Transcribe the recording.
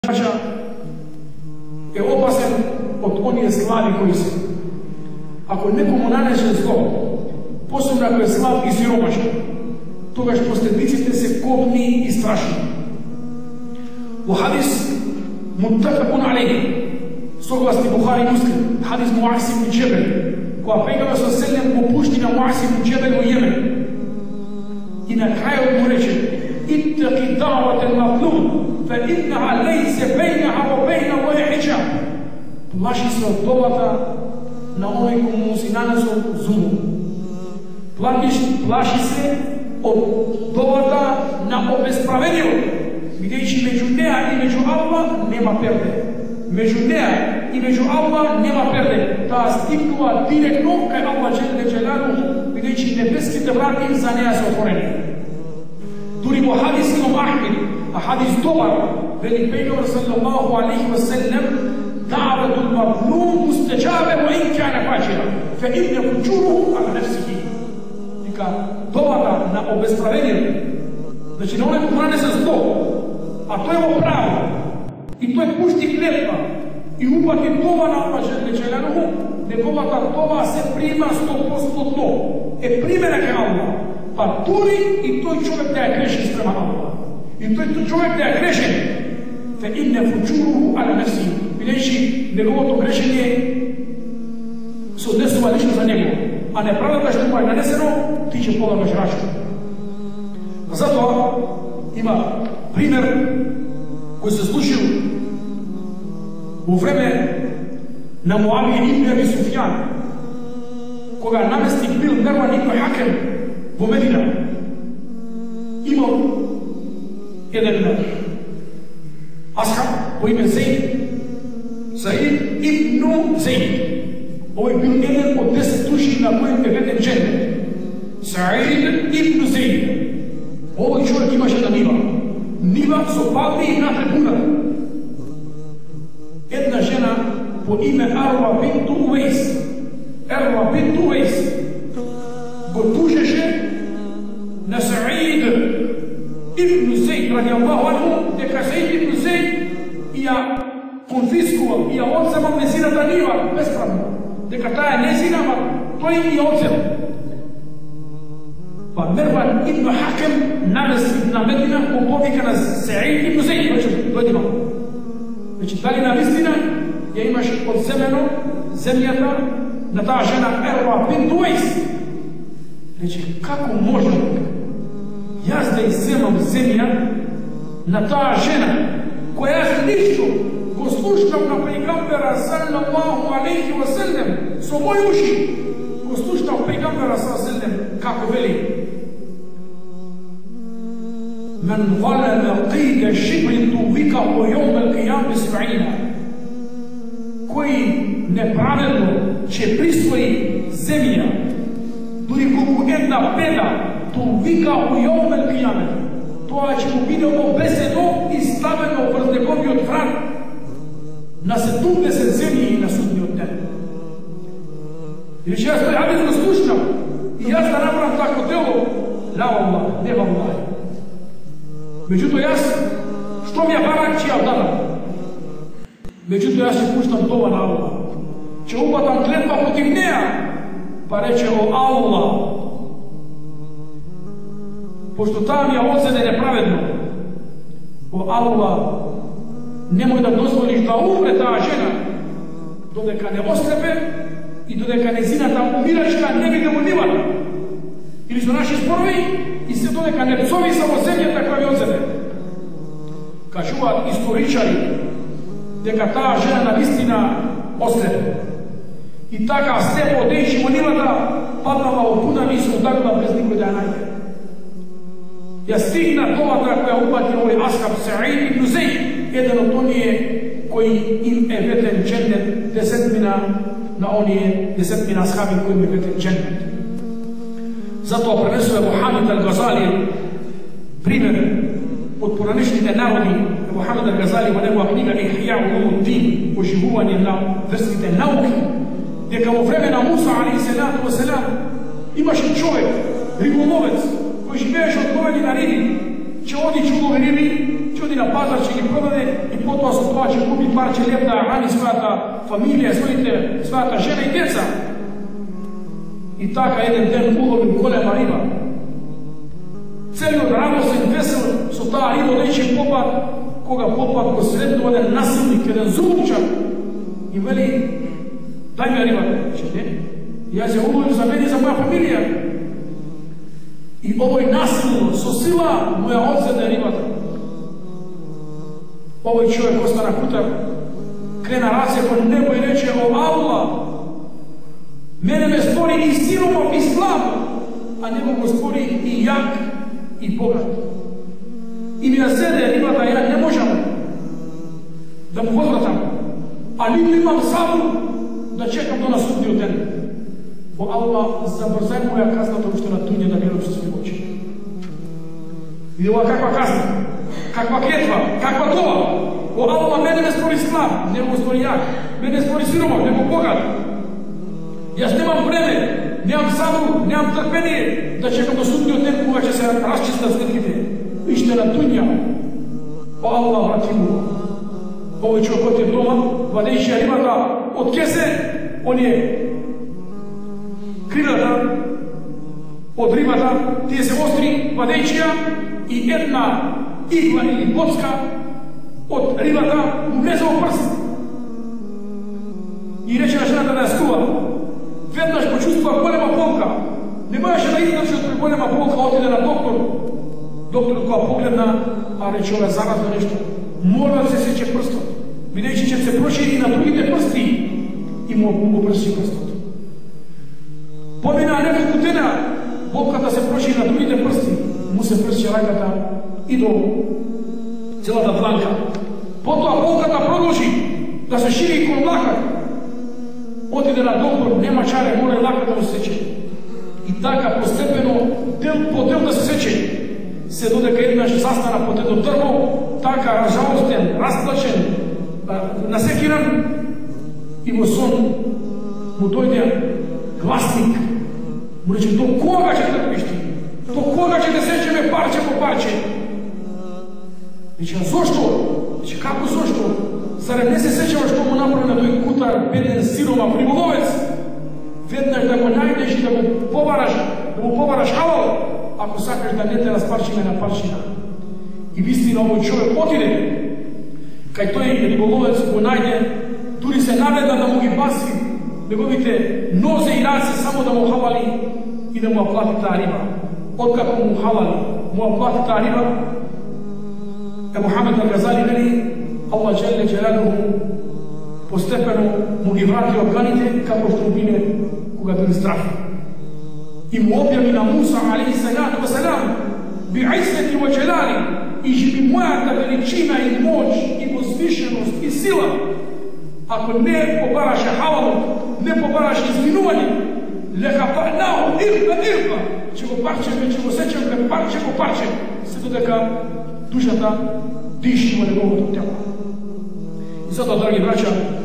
je opasan od onije slavi koji se. Ako nekomu naneže zlo, posebno ako je slab i siromašan, toga što posljedicite se kobni i strašni. U hadis muttafaqun alayhi, soglasni Buhari i Muslim, hadis Mu'az ibn Džebel, koja pejgamber sallallahu opušti na Mu'az ibn Džebel u Jemen. I na kraju mu reče: ittaqi da'wat al-mazlum, fa innaha laysa baynaha wa bayna Allahi hijab. Plaši se od dovata na onaj komu si nanesao zlu. Plaši se od dovata na obespravedljivo, gdjeći među neja i među Allah nema perde. Među neja i među Allah nema perde. Ta stipnula direktno kaj Allah dželaluhu, gdjeći nebeskite vrati za neja se otvoreni. Duri po hadis Imam Ahmed, a hadis dobar, veli pejgamber sallallahu alaihi wa sallam: دعوة المظلوم مستجابة وإن كان فاجرا فإن فجوره على نفسه. Neka dovada na obespravedljivo, znači na onaj ko nanese zlo, a to je ovo pravo, i to je pušti kletva i upati tova na Allah dželaluhu, nekova ta tova se prima 100% to. Primjerak je Allah, pa turi i to je čovjek da je grešen sprema Allah. I to je čovjek da je grešen, fe inne fučuruhu ala nefsi, videći njegovo to grešenje se odnesuva lično za njegu, a nepravda što mu je naneseno, ti će polagaš račun. Zato ima primjer koji se slušio u vreme na Muavije ibn Abi Sufjan, koga je namestnik bil Mervan ibn Hakem u Medina. Imao jedan ashab po ime Sa'id ibn Zaid. Ovo je bil jedan od 10 duši na kojem je veden džennet. Sa'id ibn Zaid. Ovaj čovjek imaš jedna niva. Niva su palmi i natre puna. Jedna žena po ime Arwa bintu Uwejs. Arwa bintu Uwejs go tužeše na Sa'id ibn Zaid radijallahu anhu, neka Sa'id ibn Zaid i ja konfiskuval i ja odsebam nezina ta niva bespravno. Neka ta je nezinama, to je i odseb. Pa Mervan ibn Hakem namestnik na Medina povika na Sa'id ibn Zaid. Dođi malo. Znači, da li nam istina je imaš od semeno zemljata na ta žena Arwa bintu Uwejs. Znači, kako može jazda i semom zemlja na ta žena koja je nišću ko sluštam na pejgambera sallallahu alaihi wa sallam so moj uši ko sluštam pejgambera sallallahu alaihi wa sallam kako veli: men valeme qide šibrin tuvika po jomel qiyam bisba'ina. Koji nepravedno će prisvoji zemlja duri kogu jedna peda tuvika u jomel qiyam, to će mu biti obeseno i staveno vrz nekovi od vrat na 70 zemlji i na sudnji od tebe. Jer će ja stoji hadis da slušam i ja da napravim tako delo, la Allah, ne vam Allah. Međutim, ja što mi je barak čija dana? Međutim, ja se puštam dova na Allah. Će upatam kletva protiv neja, pa reće: o Allah, pošto tam je ocene nepravedno, o Allah, nemoj da dozvoliš da umre ta žena, dodeka ne oslepe i dodeka ne zina ta umiračka ne vide u divana. Ili su naši sporovi i se dodeka ne psovi samo zemlje takva mi ocene. Kažu istoričari deka ta žena istina oslepe. I takav slepo odeći u divana padala u puna nisu udavila bez niko da je najde. Ja stigna dovata koja upati ovaj ashab Sa'id ibn Zaid, jedan od onije koji im je veten džennet, desetmina na onije desetmina ashabi kojim je veten džennet. Zato prenesuje Muhammed al-Ghazali primjer od poraničnite narodi. Muhammed al-Ghazali u njegova knjiga Ihya Ulumuddin, oživuvanje na vrstite nauke, gdje kao vremena Musa a.s. imaš čovjek, ribolovec, koji živeš od loveni na ribi, će odići u ribi, će че оди на пазар, че ги продаде и потоа со тоа че купи парче леб да храни својата фамилија, својата жена и деца. И така еден ден улови голема риба. Целиот радосен, весел со таа риба лечи попад, кога попад го сретнува еден насилник, еден злоупчар и вели: дај ме рибата. Не, јас ја уловив за мене и за моја фамилија. И овој насилно, со сила, му ја одзеде рибата. Овој човек остана кутар, крена раце кон небо и рече: о Аллах, мене ме створи и сиромав и слаб, а него го створи и јак и богат. И ми ја седе рибата, ја не можам да му возвратам, а ниту имам сабур да чекам до наступниот ден. О Аллах, забрзај моја казната уште на туѓе да гледам со своји очи. И ова каква казна, каква клетва, каква дова. О Аллах, мене ме створи слаб, не го створи јак, мене створи сиромав, не го богат. Јас немам време, немам сабур, немам трпение да чекам до судниот ден кога ќе се расчистат сметките. Иште на туња. О Аллах, врати му. Овој човек оти дома, вадејќи ја рибата од кесе, оние крилата од рибата, тие се остри вадејќија и една игла или боцка од рибата му влезе во прст. И рече на жената да ја скува. Веднаш почувствува голема болка. Не можеше да издржи од голема болка, отиде на доктор. Докторот кога погледна, а рече: ова заразно нешто. Мора да се сече прстот, бидејќи ќе се прошири и на другите прсти. И му го проши прстот. Помина неколку дена, болката се прошири на другите прсти. Му се прши раката и до целата дланка. Потоа болката продолжи да се шири кон лакат. Отиде на доктор, нема чаре, мора и лаката да се сече. И така постепено, дел по дел да се сече. Се додека еднаш застана под едно дрво, така разжалостен, разплачен, насекиран, и во сон му дојде гласник. Му рече: до кога ќе трпиш ти? До кога ќе те сечеме парче по парче? Рече: зошто? Рече: како зошто? Зарем не се сечева што му направи на тој кутар, беден сиромав риболовец? Веднаш да го најдеш и да му побараш халал, ако сакаш да не те распарчиме на парчина. И вистина овој човек отиде кај тој риболовец, го најде, дури се наведа да му ги баси неговите нозе и раце само да му хавали и да му оплати таа риба. Откако му хавали, му оплати таа риба, Мухамед Ал-Газали вели: Аллах Джелле Джелалуху постепено му ги врати органите како што биде кога бил здрав. И му објави на Муса алейхиссалату вассалам: би'иzzati ва джалали, и би мојата величина и моќ и возвишеност и сила, ако не побараше халалот, не побараше извинување, лехафа'наху ирба ирба, ќе го парчеме, ќе го сечеме парче по парче, се додека душата диши во неговото тело. И затоа, драги браќа,